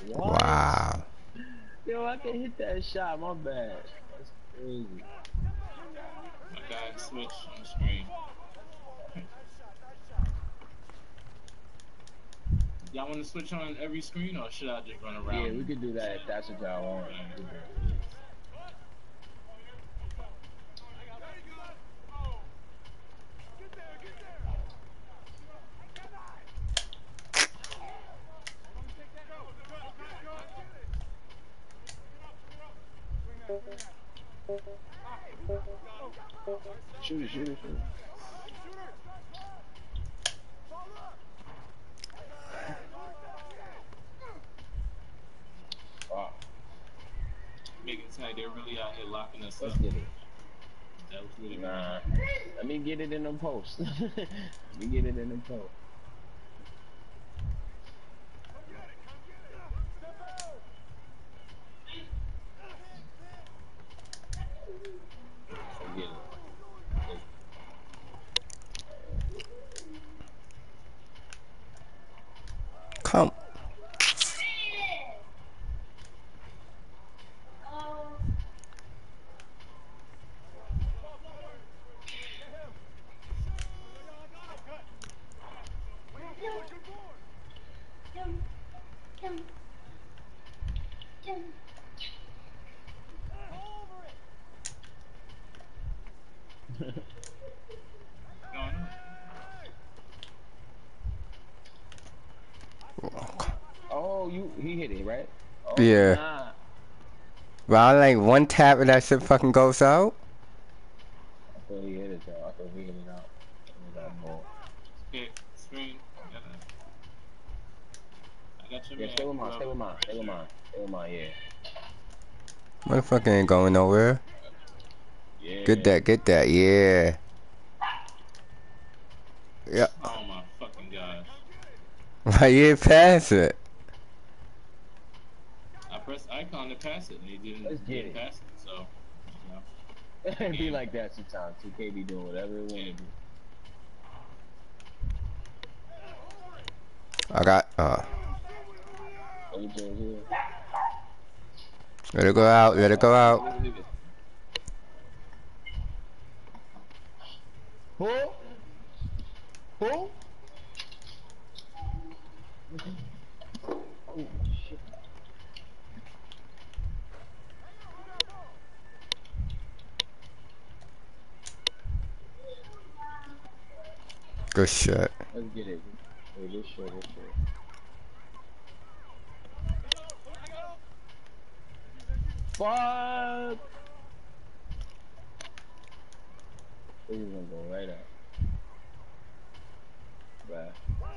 What? Wow. Yo, I can hit that shot. My bad. That's crazy. My guy switched on the screen. Y'all want to switch on every screen, or should I just run Yeah, around we and could do that if that's what y'all want. We could do it. Shoot it, shoot it, shoot it. Wow. make it tight? They're really out here locking us Let's up. get it. That was really going Nah. on. Let me get it in them posts. Let me get it in them posts. Let's get it. Come. What's going on? Oh, he hit it, right? Oh, Yeah. nah. Well, like one tap and that shit fucking goes out. I thought he hit it, though. I thought he hit it out. Hit that ball. Okay, screen. I got your Yeah, man. stay with mine, stay Whoever. with mine, Red stay with shirt. mine. Stay with mine, yeah. Motherfucker ain't going nowhere. Yeah. Get that, yeah. Yeah. Oh my fucking gosh. Why you ain't pass it? I pressed icon to pass it, and he Let's get didn't it. pass it. So, you know, It be game. like that sometimes. 2K be doing whatever it want Yeah. to do. I got, Everything's here. let it go out, let it go out. Leave it. Who? Who? Oh, shit. Good shit. Let's get it. Hey, this shit, this shit. Fuck! This is gonna go right out. Bye.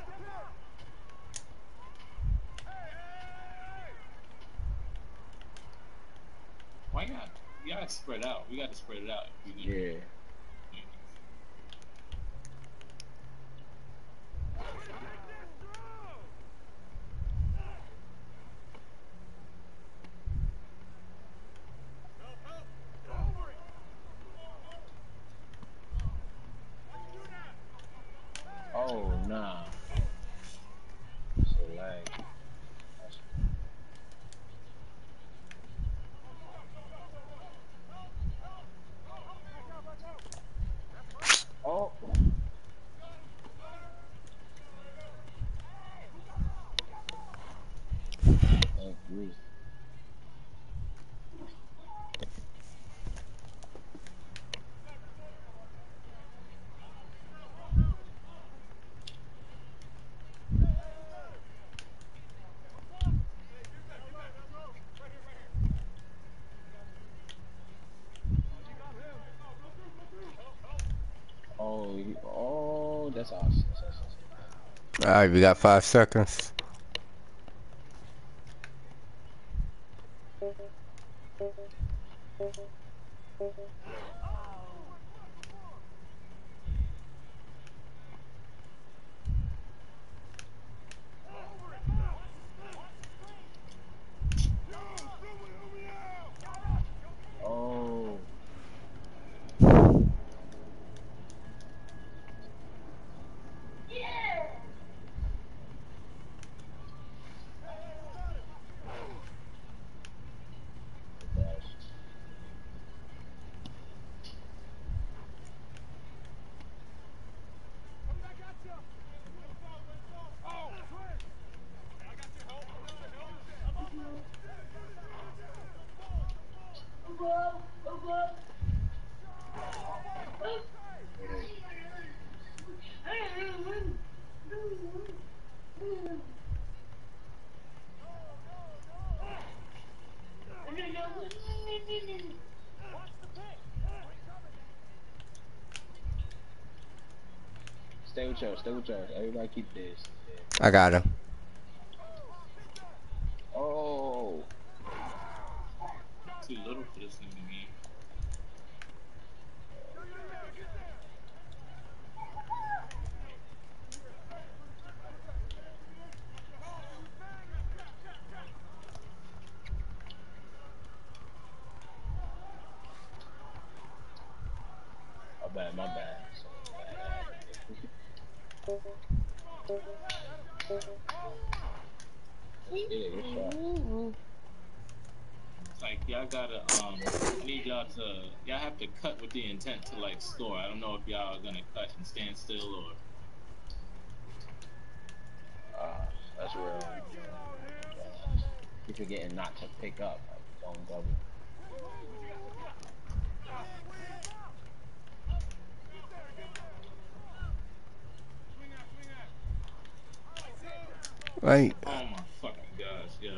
Why not? You gotta spread out. We gotta spread it out. If we gonna, Yeah. Oh, nah. So lag. Oh. Thank you. Oh, oh, that's awesome. That's awesome. Alright, we got 5 seconds. Oh. Stay with yours. Stay with yours. Everybody keep this. I got him. Oh. Too little for this nigga game. My bad. Yeah, good shot. It's like y'all gotta I need y'all have to cut with the intent to like score. I don't know if y'all are gonna cut and stand still or That's real. You're forgetting not to pick up. Like, don't double. Right. oh my fucking gosh, yo.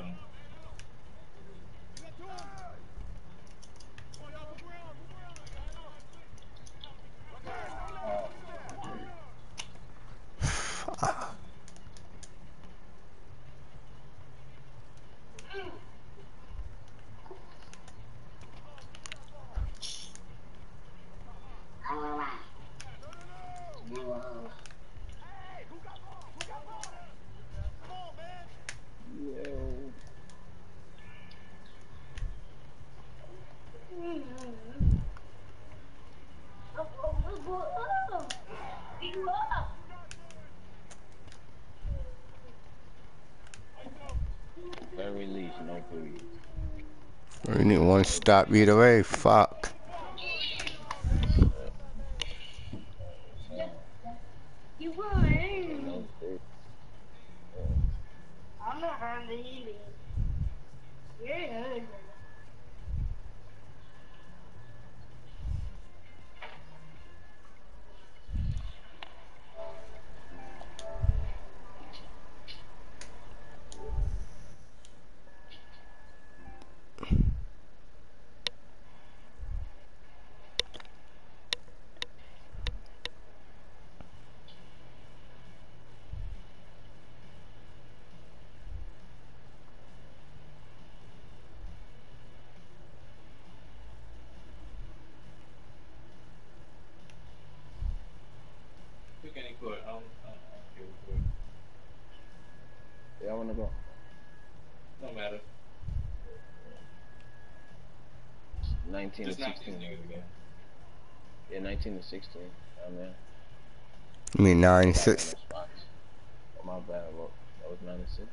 Yo. Very least, no threes. We need one stop either way. Fuck. You won. No threes. I'm not hungry. You're hungry. Pick any court. I don't care what court. Yeah, I wanna go. No matter. 19 to Just knock these 16. niggas again. Yeah, 19 to 16. Oh man. I mean 9, Got 6. no spots. Oh, my bad. Well, that was 9 to 6.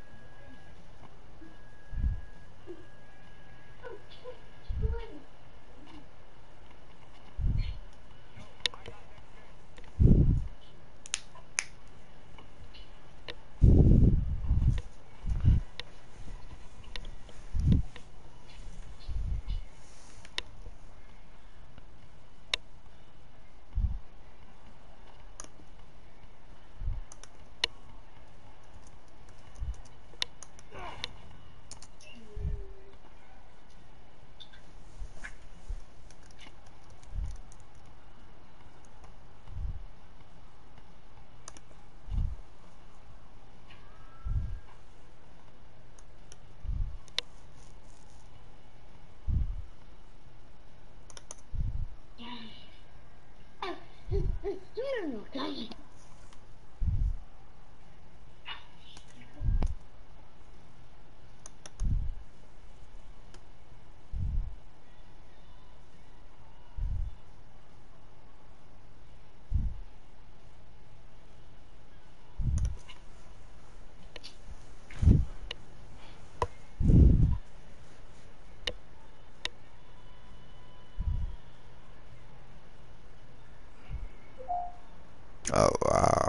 Oh, wow.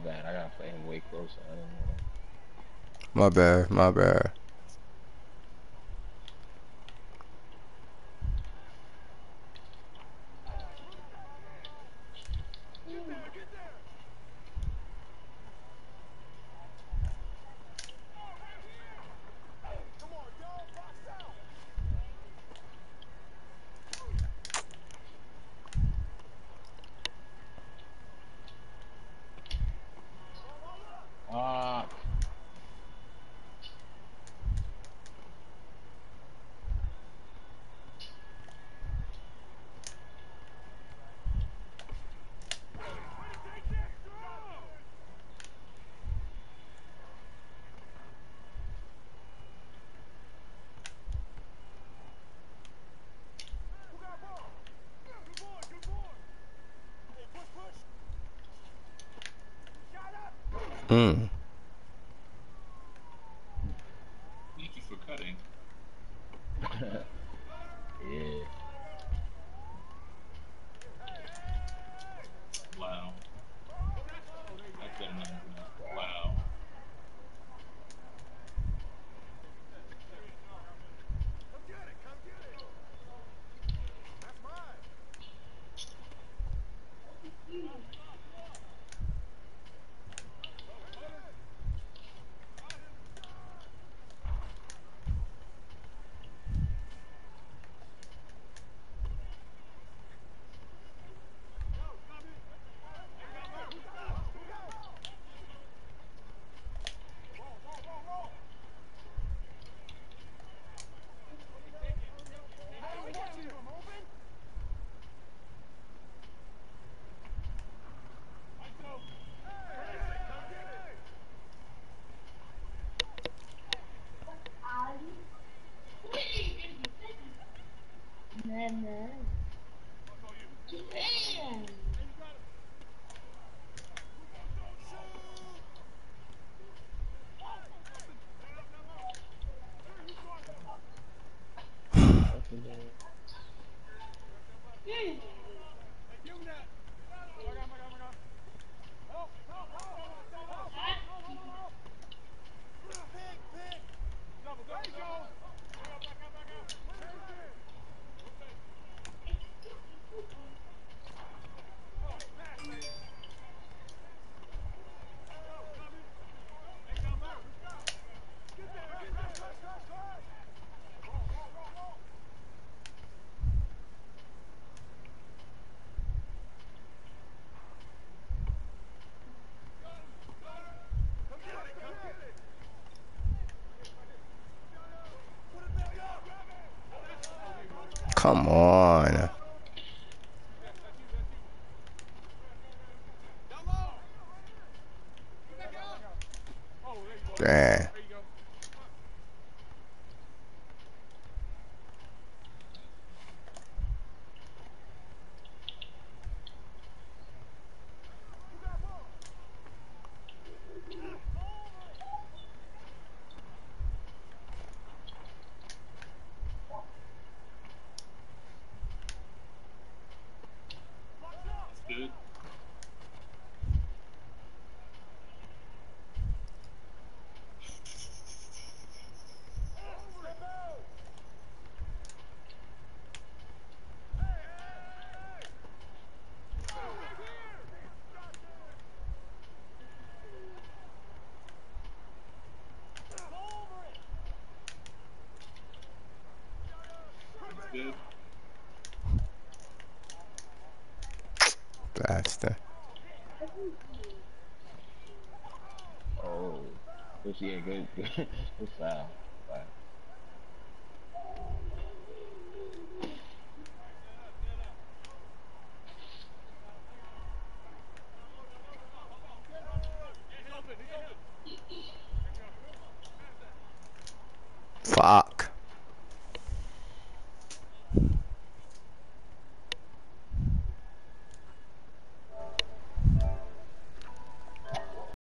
bad. I gotta play him way closer. I didn't know that. My bad, my bad. Ah, Mm. Thank you for cutting. yeah. Wow. That's better not enough. Wow. Fucking man. Come on. Damn. That's good. That's good. Bastard. Oh. But yeah, good, good, good foul. Wow. Fuck.